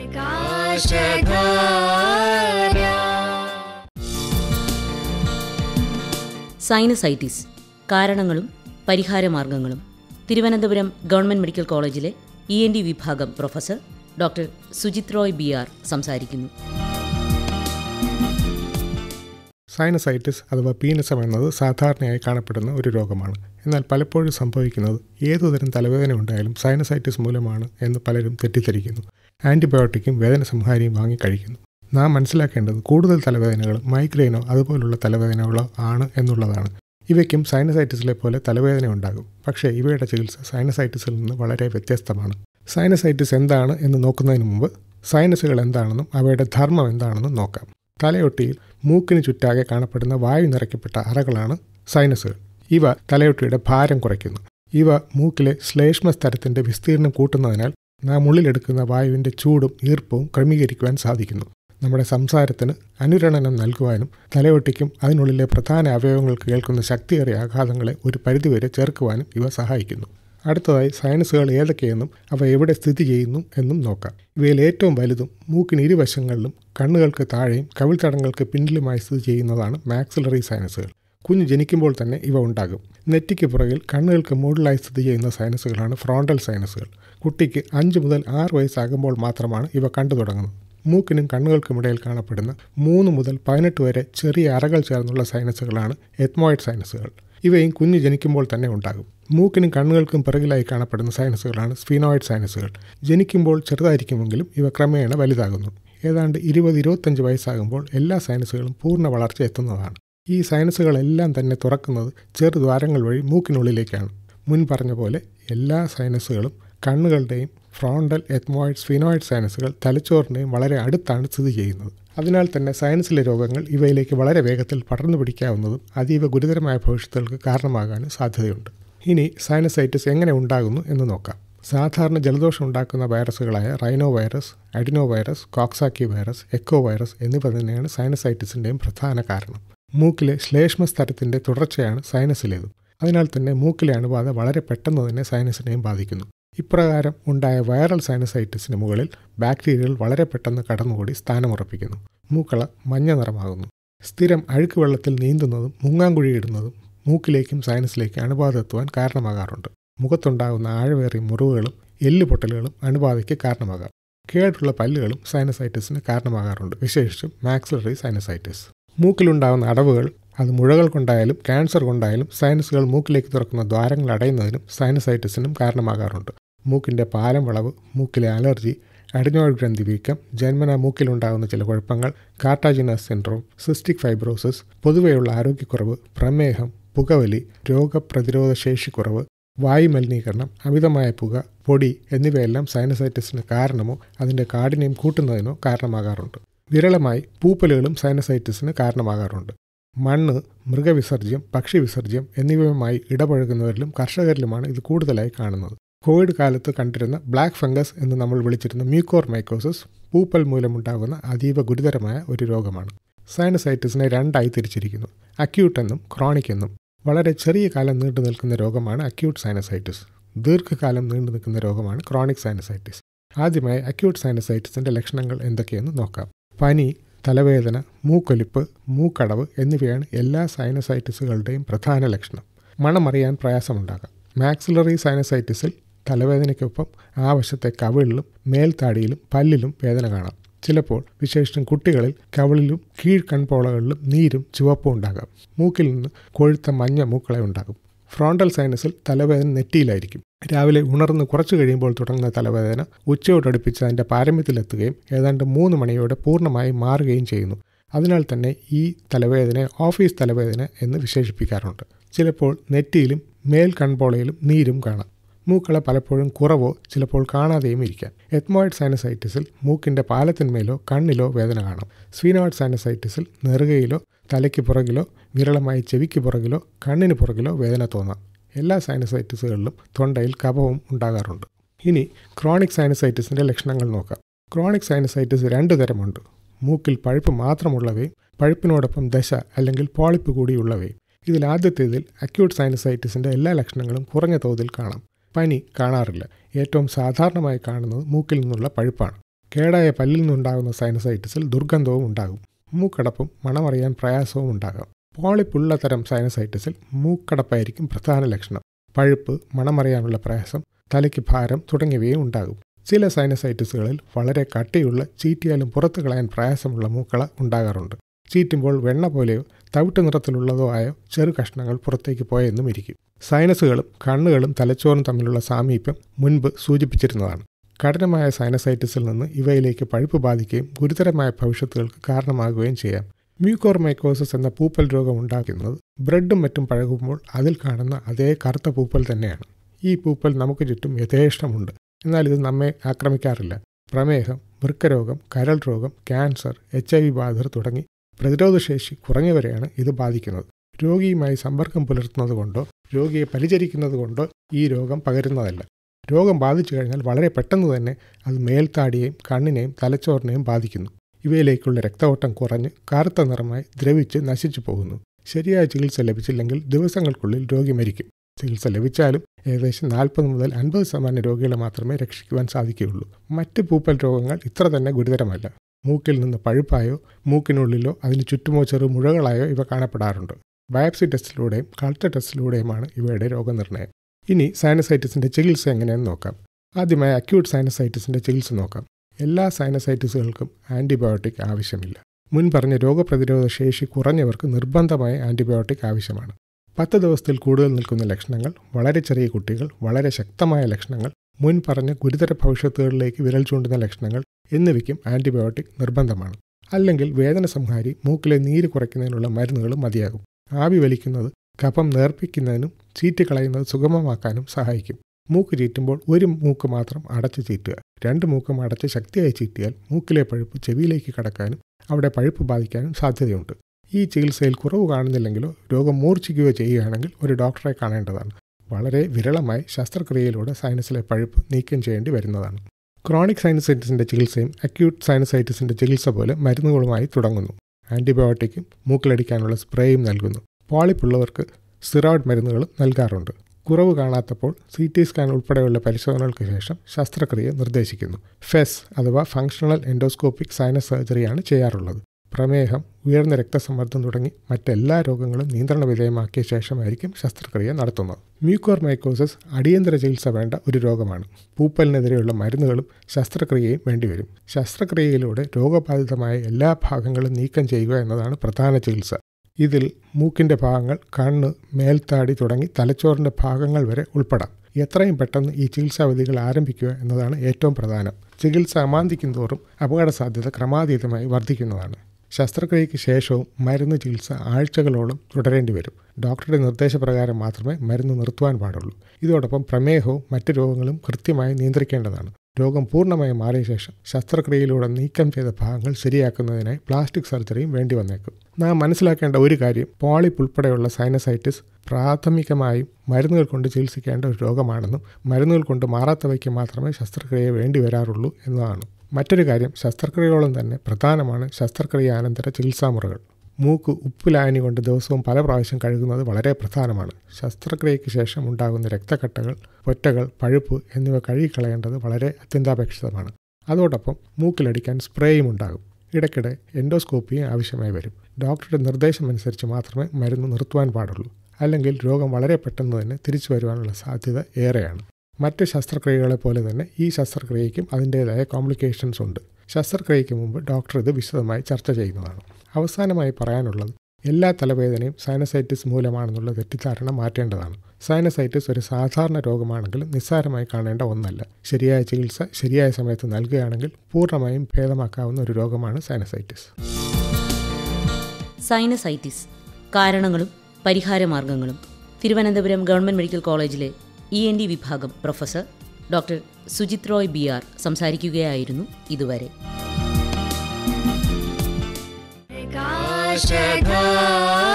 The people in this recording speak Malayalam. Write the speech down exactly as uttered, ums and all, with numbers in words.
സൈനസൈറ്റിസ് കാരണങ്ങളും പരിഹാരമാർഗങ്ങളും തിരുവനന്തപുരം ഗവൺമെൻറ് മെഡിക്കൽ കോളേജിലെ ഇ എൻ ഡി വിഭാഗം professor doctor Sujith Roy B R സംസാരിക്കുന്നു. സൈനസൈറ്റിസ് അഥവാ പീനസം എന്നത് സാധാരണയായി കാണപ്പെടുന്ന ഒരു രോഗമാണ്. എന്നാൽ പലപ്പോഴും സംഭവിക്കുന്നത് ഏതുതരം തലവേദന ഉണ്ടായാലും സൈനസൈറ്റിസ് മൂലമാണ് എന്ന് പലരും തെറ്റിദ്ധരിക്കുന്നു. ആൻറ്റിബയോട്ടിക്കും വേദന സംഹാരിയും വാങ്ങി കഴിക്കുന്നു. നാം മനസ്സിലാക്കേണ്ടത് കൂടുതൽ തലവേദനകൾ മൈഗ്രെയിനോ അതുപോലുള്ള തലവേദനകളോ ആണ് എന്നുള്ളതാണ്. ഇവയ്ക്കും സൈനസൈറ്റിസിലെ പോലെ തലവേദന ഉണ്ടാകും. പക്ഷേ ഇവയുടെ ചികിത്സ സൈനസൈറ്റിസിൽ നിന്ന് വളരെ വ്യത്യസ്തമാണ്. സൈനസൈറ്റിസ് എന്താണ് എന്ന് നോക്കുന്നതിന് മുമ്പ് സൈനസുകൾ എന്താണെന്നും അവയുടെ ധർമ്മം എന്താണെന്നും നോക്കാം. തലയൊട്ടിയിൽ മൂക്കിന് ചുറ്റാകെ കാണപ്പെടുന്ന വായു നിറയ്ക്കപ്പെട്ട അറകളാണ് സൈനസുകൾ. ഇവ തലയൊട്ടിയുടെ ഭാരം കുറയ്ക്കുന്നു. ഇവ മൂക്കിലെ ശ്ലേഷ്മ സ്തരത്തിൻ്റെ വിസ്തീർണം കൂട്ടുന്നതിനാൽ നാം ഉള്ളിലെടുക്കുന്ന വായുവിൻ്റെ ചൂടും ഈർപ്പവും ക്രമീകരിക്കുവാൻ സാധിക്കുന്നു. നമ്മുടെ സംസാരത്തിന് അനുരണനം നൽകുവാനും തലയൊട്ടിക്കും അതിനുള്ളിലെ പ്രധാന അവയവങ്ങൾക്ക് കേൾക്കുന്ന ശക്തിയേറിയ ആഘാതങ്ങളെ ഒരു പരിധിവരെ ചേർക്കുവാനും ഇവ സഹായിക്കുന്നു. അടുത്തതായി സൈനസുകൾ ഏതൊക്കെയെന്നും അവ എവിടെ സ്ഥിതി ചെയ്യുന്നു എന്നും നോക്കാം. ഇവയിൽ ഏറ്റവും വലുതും മൂക്കിന് ഇരുവശങ്ങളിലും കണ്ണുകൾക്ക് താഴെയും കവിൾത്തടങ്ങൾക്ക് പിന്നിലുമായി സ്ഥിതി ചെയ്യുന്നതാണ് മാക്സിലറി സൈനസുകൾ. കുഞ്ഞ് ജനിക്കുമ്പോൾ തന്നെ ഇവ ഉണ്ടാകും. നെറ്റിക്ക് പുറകിൽ കണ്ണുകൾക്ക് മുകളിലായി സ്ഥിതി ചെയ്യുന്ന സൈനസുകളാണ് ഫ്രോണ്ടൽ സൈനസുകൾ. കുട്ടിക്ക് അഞ്ച് മുതൽ ആറ് വയസ്സാകുമ്പോൾ മാത്രമാണ് ഇവ കണ്ടു തുടങ്ങുന്നത്. മൂക്കിനും കണ്ണുകൾക്കുമിടയിൽ കാണപ്പെടുന്ന മൂന്ന് മുതൽ പതിനെട്ട് വരെ ചെറിയ അറകൾ ചേർന്നുള്ള സൈനസുകളാണ് എത്മോയിഡ് സൈനസുകൾ. ഇവയും കുഞ്ഞ് ജനിക്കുമ്പോൾ തന്നെ ഉണ്ടാകും. മൂക്കിനും കണ്ണുകൾക്കും പിറകിലായി കാണപ്പെടുന്ന സൈനസുകളാണ് സ്ഫീനോയിഡ് സൈനസുകൾ. ജനിക്കുമ്പോൾ ചെറുതായിരിക്കുമെങ്കിലും ഇവ ക്രമേണ വലുതാകുന്നു. ഏതാണ്ട് ഇരുപത് ഇരുപത്തഞ്ച് വയസ്സാകുമ്പോൾ എല്ലാ സൈനസുകളും പൂർണ്ണ വളർച്ച എത്തുന്നതാണ്. ഈ സൈനസുകളെല്ലാം തന്നെ തുറക്കുന്നത് ചെറുദ്വാരങ്ങൾ വഴി മൂക്കിനുള്ളിലേക്കാണ്. മുൻ പറഞ്ഞ പോലെ എല്ലാ സൈനസുകളും കണ്ണുകളുടെയും ഫ്രോണ്ടൽ, എത്മോയിഡ്, സ്ഫീനോയിഡ് സൈനസുകൾ തലച്ചോറിൻ്റെയും വളരെ അടുത്താണ് സ്ഥിതി ചെയ്യുന്നത്. അതിനാൽ തന്നെ സൈനസിലെ രോഗങ്ങൾ ഇവയിലേക്ക് വളരെ വേഗത്തിൽ പടർന്നു പിടിക്കാവുന്നതും അതീവ ഗുരുതരമായ ഭവിഷ്യത്തുകൾക്ക് കാരണമാകാനും സാധ്യതയുണ്ട്. ഇനി സൈനസൈറ്റിസ് എങ്ങനെ ഉണ്ടാകുന്നു എന്ന് നോക്കാം. സാധാരണ ജലദോഷം ഉണ്ടാക്കുന്ന വൈറസുകളായ rhino virus, adeno virus, coxsackie virus, echo virus എന്നിവ തന്നെയാണ് സൈനസൈറ്റിസിൻ്റെയും പ്രധാന കാരണം. മൂക്കിലെ ശ്ലേഷ്മ സ്തരത്തിൻ്റെ തുടർച്ചയാണ് സൈനസിലേതും. അതിനാൽ തന്നെ മൂക്കിലെ അണുബാധ വളരെ പെട്ടെന്ന് തന്നെ സൈനസിനെയും ബാധിക്കുന്നു. ഇപ്രകാരം ഉണ്ടായ വൈറൽ സൈനസൈറ്റിസിന് മുകളിൽ ബാക്ടീരിയകൾ വളരെ പെട്ടെന്ന് കടന്നുകൂടി സ്ഥാനമുറപ്പിക്കുന്നു. മൂക്കള മഞ്ഞ നിറമാകുന്നു. സ്ഥിരം അഴുക്ക് വെള്ളത്തിൽ നീന്തുന്നതും മുങ്ങാങ്കുഴിയിടുന്നതും മൂക്കിലേക്കും സൈനസിലേക്കും അണുബാധ എത്തുവാൻ കാരണമാകാറുണ്ട്. മുഖത്തുണ്ടാകുന്ന ആഴവേറിയ മുറിവുകളും എല്ലുപൊട്ടലുകളും അണുബാധയ്ക്ക് കാരണമാകാം. കേടുള്ള പല്ലുകളും സൈനസൈറ്റിസിന് കാരണമാകാറുണ്ട്, വിശേഷിച്ചും മാക്സിലറി സൈനസൈറ്റിസ്. മൂക്കിലുണ്ടാകുന്ന അടവുകൾ അത് മുഴകൾ കൊണ്ടായാലും ക്യാൻസർ കൊണ്ടായാലും സൈനസുകൾ മൂക്കിലേക്ക് തുറക്കുന്ന ദ്വാരങ്ങൾ അടയുന്നതിനും സൈനസൈറ്റിസിനും കാരണമാകാറുണ്ട്. മൂക്കിൻ്റെ പാലം വളവ്, മൂക്കിലെ അലർജി, അഡിനോയിഡ് ഗ്രന്ഥി വീക്കം, ജന്മന മൂക്കിലുണ്ടാകുന്ന ചില കുഴപ്പങ്ങൾ, കാർട്ടാജിനസ് സിൻഡ്രോം, സിസ്റ്റിക് ഫൈബ്രോസിസ്, പൊതുവെയുള്ള ആരോഗ്യക്കുറവ്, പ്രമേഹം, പുകവലി, രോഗപ്രതിരോധ ശേഷിക്കുറവ്, വായുമലിനീകരണം, അമിതമായ പുക, പൊടി എന്നിവയെല്ലാം സൈനസൈറ്റിസിന് കാരണമോ അതിൻ്റെ കാഠിന്യം കൂട്ടുന്നതിനോ കാരണമാകാറുണ്ട്. വിരളമായി പൂപ്പലുകളും സൈനസൈറ്റിസിന് കാരണമാകാറുണ്ട്. മണ്ണ്, മൃഗവിസർജ്യം, പക്ഷിവിസർജ്യം എന്നിവയുമായി ഇടപഴകുന്നവരിലും കർഷകരിലുമാണ് ഇത് കൂടുതലായി കാണുന്നത്. കോവിഡ് കാലത്ത് കണ്ടിരുന്ന ബ്ലാക്ക് ഫംഗസ് എന്ന് നമ്മൾ വിളിച്ചിരുന്ന മ്യൂക്കോർ മൈക്കോസിസ് പൂപ്പൽ മൂലമുണ്ടാകുന്ന അതീവ ഗുരുതരമായ ഒരു രോഗമാണ്. സൈനസൈറ്റിസിനെ രണ്ടായി തിരിച്ചിരിക്കുന്നു, അക്യൂട്ട് എന്നും ക്രോണിക് എന്നും. വളരെ ചെറിയ കാലം നീണ്ടു നിൽക്കുന്ന രോഗമാണ് അക്യൂട്ട് സൈനസൈറ്റിസ്. ദീർഘകാലം നീണ്ടു നിൽക്കുന്ന രോഗമാണ് ക്രോണിക് സൈനസൈറ്റിസ്. ആദ്യമായി അക്യൂട്ട് സൈനസൈറ്റിസിൻ്റെ ലക്ഷണങ്ങൾ എന്തൊക്കെയെന്ന് നോക്കാം. പനി, തലവേദന, മൂക്കൊലിപ്പ്, മൂക്കടവ് എന്നിവയാണ് എല്ലാ സൈനസൈറ്റിസുകളുടെയും പ്രധാന ലക്ഷണം. മണമറിയാൻ പ്രയാസമുണ്ടാകാം. മാക്സിലറി സൈനസൈറ്റിസിൽ തലവേദനയ്ക്കൊപ്പം ആ വശത്തെ കവിളിലും മേൽത്താടിയിലും പല്ലിലും വേദന കാണാം. ചിലപ്പോൾ വിശേഷിച്ചും കുട്ടികളിൽ കവിളിലും കീഴ്കൺപോളകളിലും നീരും ചുവപ്പും ഉണ്ടാകാം. മൂക്കിൽ നിന്ന് കൊഴുത്ത മഞ്ഞ മൂക്കളെ ഉണ്ടാകും. ഫ്രോണ്ടൽ സൈനസിൽ തലവേദന നെറ്റിയിലായിരിക്കും. രാവിലെ ഉണർന്ന് കുറച്ചു കഴിയുമ്പോൾ തുടങ്ങുന്ന തലവേദന ഉച്ചയോടടുപ്പിച്ച് അതിൻ്റെ പാരമ്യത്തിലെത്തുകയും ഏതാണ്ട് മൂന്ന് മണിയോടെ പൂർണ്ണമായി മാറുകയും ചെയ്യുന്നു. അതിനാൽ തന്നെ ഈ തലവേദനയെ ഓഫീസ് തലവേദന എന്ന് വിശേഷിപ്പിക്കാറുണ്ട്. ചിലപ്പോൾ നെറ്റിയിലും മേൽ കൺപോളയിലും നീരും കാണാം. മൂക്കള പലപ്പോഴും കുറവോ ചിലപ്പോൾ കാണാതെയും ഇരിക്കാം. എത്മോയിഡ് സൈനസൈറ്റിസിൽ മൂക്കിൻ്റെ പാലത്തിന്മേലോ കണ്ണിലോ വേദന കാണാം. സ്ഫീനോയിഡ് സൈനസൈറ്റിസിൽ നെറുകയിലോ തലയ്ക്ക് പുറകിലോ വിരളമായി ചെവിക്ക് പുറകിലോ കണ്ണിന് പുറകിലോ വേദന തോന്നാം. എല്ലാ സൈനസൈറ്റിസുകളിലും തൊണ്ടയിൽ കഫവും ഉണ്ടാകാറുണ്ട്. ഇനി ക്രോണിക് സൈനസൈറ്റിസിൻ്റെ ലക്ഷണങ്ങൾ നോക്കാം. ക്രോണിക് സൈനസൈറ്റിസ് രണ്ടു തരമുണ്ട്. മൂക്കിൽ പഴുപ്പ് മാത്രമുള്ളവയും പഴുപ്പിനോടൊപ്പം ദശ അല്ലെങ്കിൽ പോളിപ്പ് കൂടിയുള്ളവയും. ഇതിൽ ആദ്യത്തേതിൽ അക്യൂട്ട് സൈനസൈറ്റിസിൻ്റെ എല്ലാ ലക്ഷണങ്ങളും കുറഞ്ഞ തോതിൽ കാണാം. പനി കാണാറില്ല. ഏറ്റവും സാധാരണമായി കാണുന്നത് മൂക്കിൽ നിന്നുള്ള പഴുപ്പാണ്. കേടായ പല്ലിൽ നിന്നുണ്ടാകുന്ന സൈനസൈറ്റിസിൽ ദുർഗന്ധവും ഉണ്ടാകും. മൂക്കടപ്പും മണമറിയാൻ പ്രയാസവും ഉണ്ടാകാം. പോളിപ്പുള്ള തരം സൈനസൈറ്റിസിൽ മൂക്കടപ്പായിരിക്കും പ്രധാന ലക്ഷണം. പഴുപ്പ്, മണമറിയാനുള്ള പ്രയാസം, തലയ്ക്ക് ഭാരം തുടങ്ങിയവയും ഉണ്ടാകും. ചില സൈനസൈറ്റിസുകളിൽ വളരെ കട്ടിയുള്ള ചീറ്റിയാലും പുറത്തു കളയാൻ പ്രയാസമുള്ള മൂക്കള ഉണ്ടാകാറുണ്ട്. ചീറ്റുമ്പോൾ വെണ്ണ പോലെയോ തവിട്ട് നിറത്തിലുള്ളതോ ആയ ചെറു കഷ്ണങ്ങൾ പുറത്തേക്ക് പോയെന്നും ഇരിക്കും. സൈനസുകളും കണ്ണുകളും തലച്ചോറും തമ്മിലുള്ള സാമീപ്യം മുൻപ് സൂചിപ്പിച്ചിരുന്നതാണ്. കഠിനമായ സൈനസൈറ്റിസിൽ നിന്ന് ഇവയിലേക്ക് പഴുപ്പ് ബാധിക്കുകയും ഗുരുതരമായ ഭവിഷ്യത്തുകൾക്ക് കാരണമാകുകയും ചെയ്യാം. മ്യൂക്കോർമൈക്കോസിസ് എന്ന പൂപ്പൽ രോഗം ഉണ്ടാക്കുന്നത് ബ്രെഡും മറ്റും പഴകുമ്പോൾ അതിൽ കാണുന്ന അതേ കറുത്ത പൂപ്പൽ തന്നെയാണ്. ഈ പൂപ്പൽ നമുക്ക് ചുറ്റും യഥേഷ്ടമുണ്ട്. എന്നാൽ ഇത് നമ്മെ ആക്രമിക്കാറില്ല. പ്രമേഹം, വൃക്കരോഗം, കരൾ രോഗം, ക്യാൻസർ, എച്ച് ഐ വി ബാധിതർ തുടങ്ങി പ്രതിരോധശേഷി കുറഞ്ഞവരെയാണ് ഇത് ബാധിക്കുന്നത്. രോഗിയുമായി സമ്പർക്കം പുലർത്തുന്നത് കൊണ്ടോ രോഗിയെ പരിചരിക്കുന്നത് കൊണ്ടോ ഈ രോഗം പകരുന്നതല്ല. രോഗം ബാധിച്ചു കഴിഞ്ഞാൽ വളരെ പെട്ടെന്ന് തന്നെ അത് മേൽത്താടിയെയും കണ്ണിനെയും തലച്ചോറിനെയും ബാധിക്കുന്നു. ഇവയിലേക്കുള്ള രക്തഓട്ടം കുറഞ്ഞ് കറുത്ത നിറമായി ദ്രവിച്ച് നശിച്ചു പോകുന്നു. ശരിയായ ചികിത്സ ലഭിച്ചില്ലെങ്കിൽ ദിവസങ്ങൾക്കുള്ളിൽ രോഗി മരിക്കും. ചികിത്സ ലഭിച്ചാലും ഏകദേശം നാൽപ്പത് മുതൽ അൻപത് ശതമാനം രോഗികളെ മാത്രമേ രക്ഷിക്കുവാൻ സാധിക്കുകയുള്ളൂ. മറ്റ് പൂപ്പൽ രോഗങ്ങൾ ഇത്ര തന്നെ ഗുരുതരമല്ല. മൂക്കിൽ നിന്ന് പഴുപ്പായോ മൂക്കിനുള്ളിലോ അതിന് ചുറ്റുമോ ചെറു മുഴകളായോ ഇവ കാണപ്പെടാറുണ്ട്. ബയോപ്സി ടെസ്റ്റിലൂടെയും കൾച്ചർ ടെസ്റ്റിലൂടെയുമാണ് ഇവയുടെ രോഗനിർണയം. ഇനി സൈനസൈറ്റിസിൻ്റെ ചികിത്സ എങ്ങനെയെന്ന് നോക്കാം. ആദ്യമായി അക്യൂട്ട് സൈനസൈറ്റിസിൻ്റെ ചികിത്സ നോക്കാം. എല്ലാ സൈനസൈറ്റിസുകൾക്കും ആൻറ്റിബയോട്ടിക് ആവശ്യമില്ല. മുൻ പറഞ്ഞ രോഗപ്രതിരോധ ശേഷി കുറഞ്ഞവർക്ക് നിർബന്ധമായി ആൻറ്റിബയോട്ടിക് ആവശ്യമാണ്. പത്ത് ദിവസത്തിൽ കൂടുതൽ നിൽക്കുന്ന ലക്ഷണങ്ങൾ, വളരെ ചെറിയ കുട്ടികൾ, വളരെ ശക്തമായ ലക്ഷണങ്ങൾ, മുൻ പറഞ്ഞ ഗുരുതര ഭവിഷ്യത്തുകളിലേക്ക് വിരൽ ചൂണ്ടുന്ന ലക്ഷണങ്ങൾ എന്നിവയ്ക്കും ആൻറ്റിബയോട്ടിക് നിർബന്ധമാണ്. അല്ലെങ്കിൽ വേദന സംഹാരി മൂക്കിലെ നീര് കുറയ്ക്കുന്നതിനുള്ള മരുന്നുകളും മതിയാകും. ആവി വലിക്കുന്നത് കഫം നേർപ്പിക്കുന്നതിനും ചീറ്റിക്കളയുന്നത് സുഗമമാക്കാനും സഹായിക്കും. മൂക്ക് ചീറ്റുമ്പോൾ ഒരു മൂക്ക് മാത്രം അടച്ച് ചീറ്റുക. രണ്ട് മൂക്കും അടച്ച് ശക്തിയായി ചീറ്റിയാൽ മൂക്കിലെ പഴുപ്പ് ചെവിയിലേക്ക് കടക്കാനും അവിടെ പഴുപ്പ് ബാധിക്കാനും സാധ്യതയുണ്ട്. ഈ ചികിത്സയിൽ കുറവ് കാണുന്നില്ലെങ്കിലോ രോഗം മൂർച്ഛിക്കുകയോ ചെയ്യുകയാണെങ്കിൽ ഒരു ഡോക്ടറെ കാണേണ്ടതാണ്. വളരെ വിരളമായി ശസ്ത്രക്രിയയിലൂടെ സൈനസിലെ പഴുപ്പ് നീക്കം ചെയ്യേണ്ടി വരുന്നതാണ്. ക്രോണിക് സൈനസൈറ്റിസിൻ്റെ ചികിത്സയും അക്യൂട്ട് സൈനസൈറ്റിസിൻ്റെ ചികിത്സ പോലെ മരുന്നുകളുമായി തുടങ്ങുന്നു. ആൻറ്റിബയോട്ടിക്കും മൂക്കിലടിക്കാനുള്ള സ്പ്രേയും നൽകുന്നു. പോളിപ്പുള്ളവർക്ക് സ്റ്റിറോയിഡ് മരുന്നുകളും നൽകാറുണ്ട്. കുറവ് കാണാത്തപ്പോൾ സി ടി സ്കാൻ ഉൾപ്പെടെയുള്ള പരിശോധനകൾക്ക് ശേഷം ശസ്ത്രക്രിയ നിർദ്ദേശിക്കുന്നു. ഫെസ് അഥവാ ഫങ്ഷണൽ എൻഡോസ്കോപ്പിക് സൈനസ് സർജറിയാണ് ചെയ്യാറുള്ളത്. പ്രമേഹം, ഉയർന്ന രക്തസമ്മർദ്ദം തുടങ്ങി മറ്റെല്ലാ രോഗങ്ങളും നിയന്ത്രണ വിധേയമാക്കിയ ശേഷമായിരിക്കും ശസ്ത്രക്രിയ നടത്തുന്നത്. മ്യൂക്കോർമൈക്കോസിസ് അടിയന്തര ചികിത്സ വേണ്ട ഒരു രോഗമാണ്. പൂപ്പലിനെതിരെയുള്ള മരുന്നുകളും ശസ്ത്രക്രിയയും വേണ്ടിവരും. ശസ്ത്രക്രിയയിലൂടെ രോഗബാധിതമായ എല്ലാ ഭാഗങ്ങളും നീക്കം ചെയ്യുക എന്നതാണ് പ്രധാന ചികിത്സ. ഇതിൽ മൂക്കിൻ്റെ ഭാഗങ്ങൾ, കണ്ണ്, മേൽത്താടി തുടങ്ങി തലച്ചോറിൻ്റെ ഭാഗങ്ങൾ വരെ ഉൾപ്പെടാം. എത്രയും പെട്ടെന്ന് ഈ ചികിത്സാവിധികൾ ആരംഭിക്കുക എന്നതാണ് ഏറ്റവും പ്രധാനം. ചികിത്സ അമാന്തിക്കും തോറും അപകട സാധ്യത ക്രമാതീതമായി വർദ്ധിക്കുന്നതാണ്. ശസ്ത്രക്രിയയ്ക്ക് ശേഷവും മരുന്ന് ചികിത്സ ആഴ്ചകളോളം തുടരേണ്ടി വരും. ഡോക്ടറുടെ നിർദ്ദേശപ്രകാരം മാത്രമേ മരുന്ന് നിർത്തുവാൻ പാടുള്ളൂ. ഇതോടൊപ്പം പ്രമേഹവും മറ്റ് രോഗങ്ങളും കൃത്യമായി നിയന്ത്രിക്കേണ്ടതാണ്. രോഗം പൂർണ്ണമായി മാറിയ ശേഷം ശസ്ത്രക്രിയയിലൂടെ നീക്കം ചെയ്ത ഭാഗങ്ങൾ ശരിയാക്കുന്നതിനായി പ്ലാസ്റ്റിക് സർജറിയും വേണ്ടി വന്നേക്കും. നാം മനസ്സിലാക്കേണ്ട ഒരു കാര്യം, പോളിപ്പ് ഉൾപ്പെടെയുള്ള സൈനസൈറ്റിസ് പ്രാഥമികമായും മരുന്നുകൾ കൊണ്ട് ചികിത്സിക്കേണ്ട ഒരു രോഗമാണെന്നും മരുന്നുകൾ കൊണ്ട് മാറാത്തവയ്ക്ക് മാത്രമേ ശസ്ത്രക്രിയ വേണ്ടി വരാറുള്ളൂ എന്നതാണ്. മറ്റൊരു കാര്യം, ശസ്ത്രക്രിയയോളം തന്നെ പ്രധാനമാണ് ശസ്ത്രക്രിയാനന്തര ചികിത്സാമുറകൾ. മൂക്ക് ഉപ്പുലായനി കൊണ്ട് ദിവസവും പല പ്രാവശ്യം കഴുകുന്നത് വളരെ പ്രധാനമാണ്. ശസ്ത്രക്രിയയ്ക്ക് ശേഷം ഉണ്ടാകുന്ന രക്തക്കട്ടകൾ, പൊറ്റകൾ, പഴുപ്പ് എന്നിവ കഴുകിക്കളയേണ്ടത് വളരെ അത്യന്താപേക്ഷിതമാണ്. അതോടൊപ്പം മൂക്കിലടിക്കാൻ സ്പ്രേയും ഉണ്ടാകും. ഇടയ്ക്കിടെ എൻഡോസ്കോപ്പിയും ആവശ്യമായി വരും. ഡോക്ടറുടെ നിർദ്ദേശമനുസരിച്ച് മാത്രമേ മരുന്ന് നിർത്തുവാൻ പാടുള്ളൂ. അല്ലെങ്കിൽ രോഗം വളരെ പെട്ടെന്ന് തന്നെ തിരിച്ചു വരുവാനുള്ള സാധ്യത ഏറെയാണ്. മറ്റ് ശസ്ത്രക്രിയകളെ പോലെ തന്നെ ഈ ശസ്ത്രക്രിയയ്ക്കും അതിൻ്റേതായ കോംപ്ലിക്കേഷൻസ് ഉണ്ട്. ശസ്ത്രക്രിയയ്ക്ക് മുമ്പ് ഡോക്ടർ ഇത് വിശദമായി ചർച്ച ചെയ്യുന്നതാണ്. അവസാനമായി പറയാനുള്ളത്, എല്ലാ തലവേദനയും സൈനസൈറ്റിസ് മൂലമാണെന്നുള്ള തെറ്റിദ്ധാരണ മാറ്റേണ്ടതാണ്. സൈനസൈറ്റിസ് ഒരു സാധാരണ രോഗമാണെങ്കിലും നിസ്സാരമായി കാണേണ്ട ഒന്നല്ല. ശരിയായ ചികിത്സ ശരിയായ സമയത്ത് നൽകുകയാണെങ്കിൽ പൂർണ്ണമായും ഭേദമാക്കാവുന്ന ഒരു രോഗമാണ് സൈനസൈറ്റിസ്. സൈനസൈറ്റിസ് കാരണങ്ങളും പരിഹാരമാർഗങ്ങളും തിരുവനന്തപുരം ഗവൺമെൻറ് മെഡിക്കൽ കോളേജിലെ ഇ എൻ ഡി വിഭാഗം professor doctor Sujith Roy B R സംസാരിക്കുകയായിരുന്നു ഇതുവരെ. Shadha